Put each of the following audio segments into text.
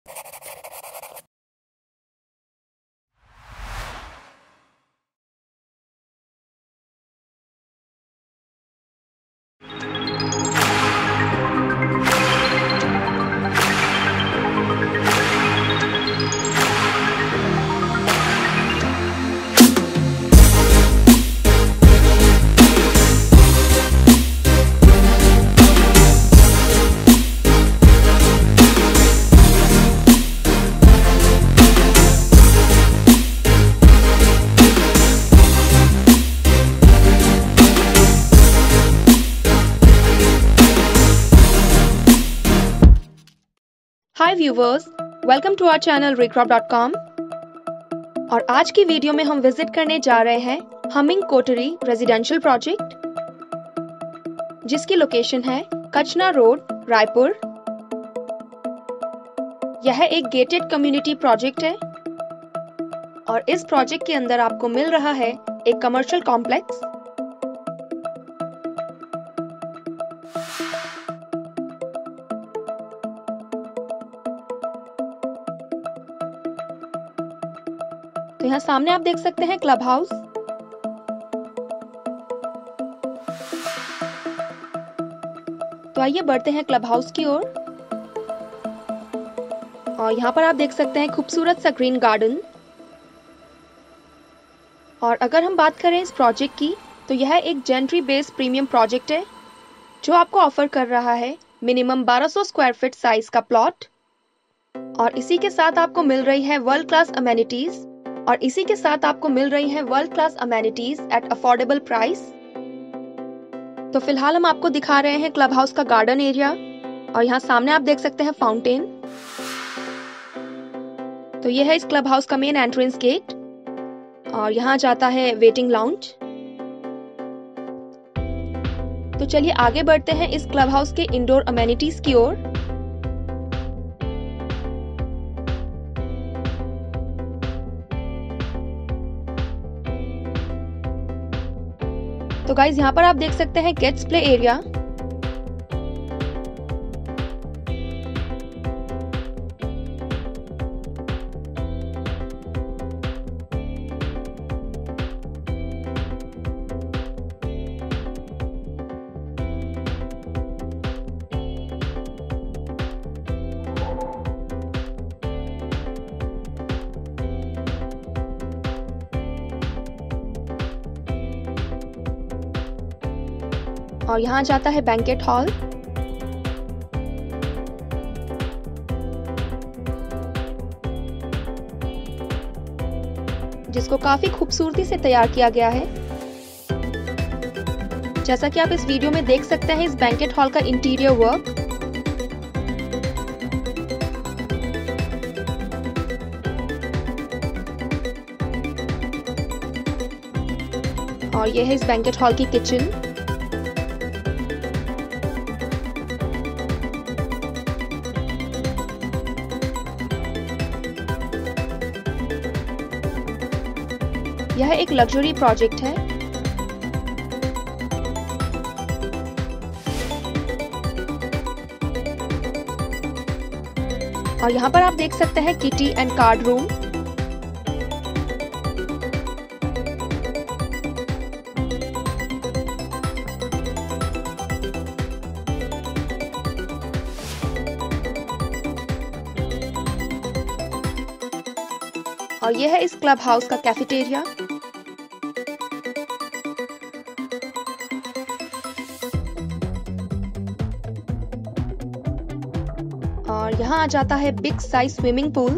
Hi viewers, welcome to our channel recrop.com। और आज की वीडियो में हम विजिट करने जा रहे हैं हमिंग कोटरी रेजिडेंशियल प्रोजेक्ट, जिसकी लोकेशन है कचना रोड, रायपुर। यह एक गेटेड कम्युनिटी प्रोजेक्ट है और इस प्रोजेक्ट के अंदर आपको मिल रहा है एक कमर्शियल कॉम्प्लेक्स। तो यहाँ सामने आप देख सकते हैं क्लब हाउस। तो आइए बढ़ते हैं क्लब हाउस की ओर। और यहाँ पर आप देख सकते हैं खूबसूरत सा ग्रीन गार्डन। और अगर हम बात करें इस प्रोजेक्ट की, तो यह एक जेंट्री बेस्ड प्रीमियम प्रोजेक्ट है जो आपको ऑफर कर रहा है मिनिमम 1200 स्क्वायर फीट साइज का प्लॉट। और इसी के साथ आपको मिल रही है world class amenities at affordable price. तो फिलहाल हम आपको दिखा रहे हैं क्लब हाउस का गार्डन एरिया। और यहाँ सामने आप देख सकते हैं फाउंटेन। तो यह है इस क्लब हाउस का मेन एंट्रेंस गेट और यहाँ जाता है वेटिंग लाउंज। तो चलिए आगे बढ़ते हैं इस क्लब हाउस के इंडोर अमेनिटीज की ओर। तो गाइज यहाँ पर आप देख सकते हैं किड्स प्ले एरिया। और यहाँ जाता है बैंकेट हॉल। जिसको काफी खूबसूरती से तैयार किया गया है। जैसा कि आप इस वीडियो में देख सकते हैं इस बैंकेट हॉल का इंटीरियर वर्क। और यह है इस बैंकेट हॉल की किचन। यह एक लग्जरी प्रोजेक्ट है। और यहाँ पर आप देख सकते हैं किटी एंड कार्ड रूम। और यह है इस क्लब हाउस का कैफेटेरिया। और यहाँ आ जाता है बिग साइज स्विमिंग पूल।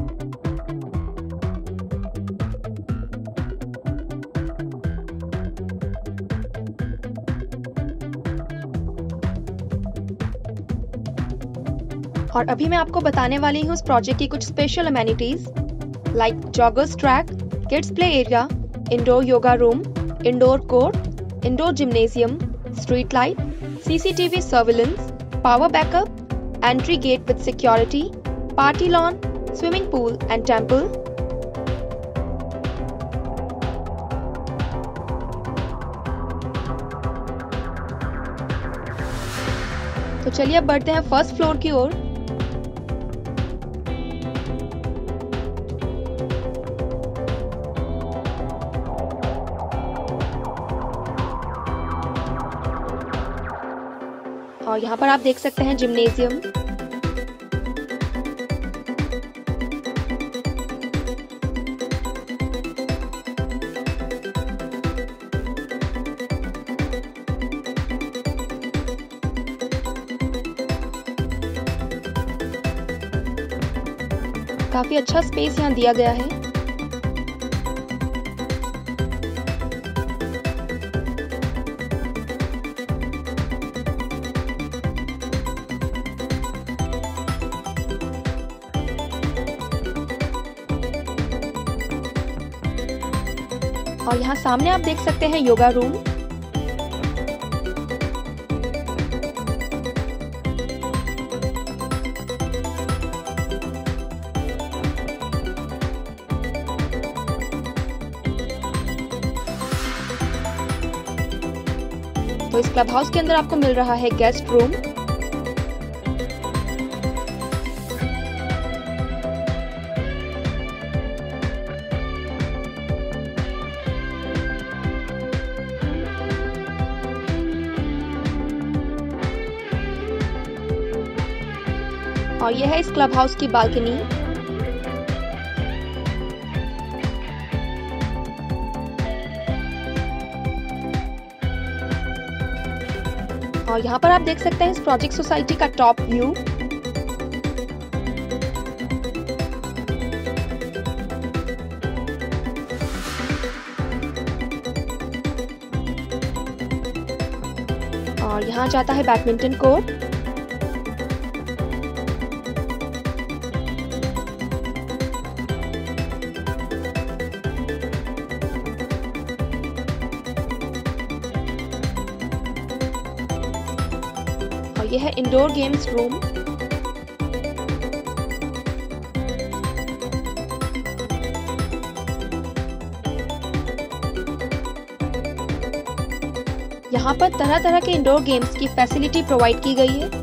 और अभी मैं आपको बताने वाली हूँ उस प्रोजेक्ट की कुछ special amenities like joggers track, kids play area, indoor yoga room, indoor court, indoor gymnasium, street light, CCTV surveillance, power backup, entry gate with security, party lawn, swimming pool and temple. तो चलिए अब बढ़ते हैं first floor की ओर। और यहाँ पर आप देख सकते हैं जिम्नेजियम। काफी अच्छा स्पेस यहाँ दिया गया है। और यहाँ सामने आप देख सकते हैं योगा रूम। तो इस क्लब हाउस के अंदर आपको मिल रहा है गेस्ट रूम। और यह है इस क्लब हाउस की बालकनी। और यहाँ पर आप देख सकते हैं इस प्रोजेक्ट सोसाइटी का टॉप व्यू। और यहाँ जाता है बैडमिंटन कोर्ट। यह है इंडोर गेम्स रूम। यहाँ पर तरह तरह के इंडोर गेम्स की फैसिलिटी प्रोवाइड की गई है।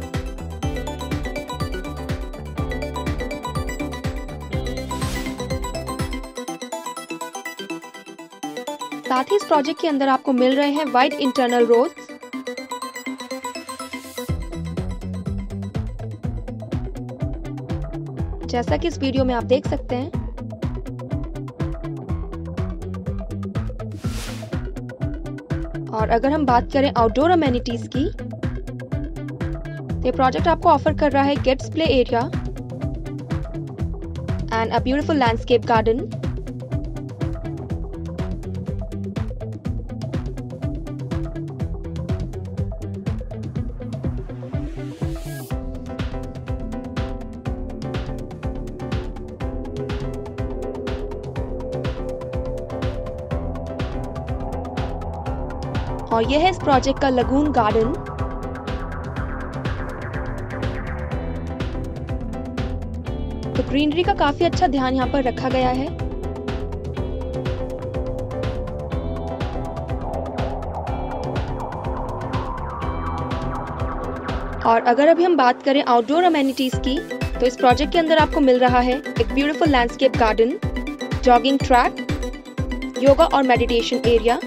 साथ ही इस प्रोजेक्ट के अंदर आपको मिल रहे हैं वाइड इंटरनल रोड्स। जैसा कि इस वीडियो में आप देख सकते हैं। और अगर हम बात करें आउटडोर अमेनिटीज की, तो ये प्रोजेक्ट आपको ऑफर कर रहा है kids play area and a beautiful landscape garden. और यह है इस प्रोजेक्ट का लगून गार्डन। तो ग्रीनरी का काफी अच्छा ध्यान यहाँ पर रखा गया है। और अगर अभी हम बात करें आउटडोर अमेनिटीज की, तो इस प्रोजेक्ट के अंदर आपको मिल रहा है एक beautiful landscape garden, jogging track, yoga और मेडिटेशन एरिया।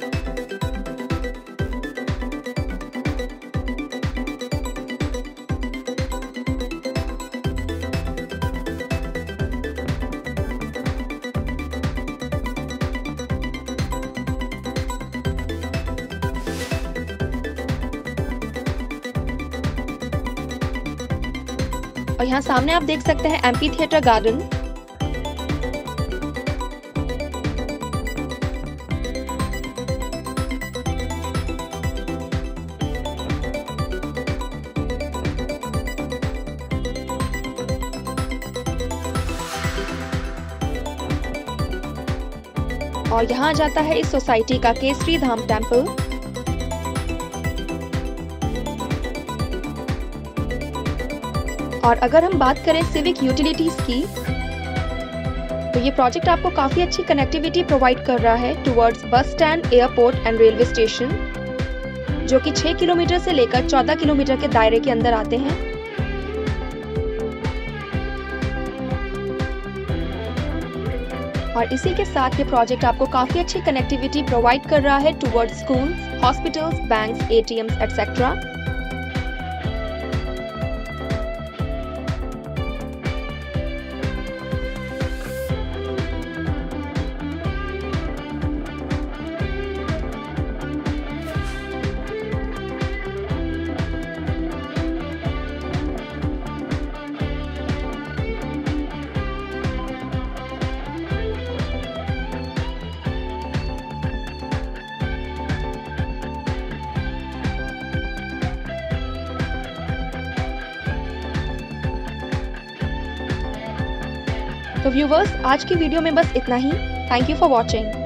और यहाँ सामने आप देख सकते हैं एम्पी थिएटर गार्डन। और यहाँ जाता है इस सोसाइटी का केसरी धाम टेम्पल। और अगर हम बात करें सिविक यूटिलिटीज की, तो ये प्रोजेक्ट आपको काफी अच्छी कनेक्टिविटी प्रोवाइड कर रहा है towards bus stand, airport and railway station, जो कि 6 किलोमीटर से लेकर 14 किलोमीटर के दायरे के अंदर आते हैं। और इसी के साथ ये प्रोजेक्ट आपको काफी अच्छी कनेक्टिविटी प्रोवाइड कर रहा है towards schools, hospitals, banks, ATMs, etc. तो व्यूवर्स, आज की वीडियो में बस इतना ही। Thank you for watching.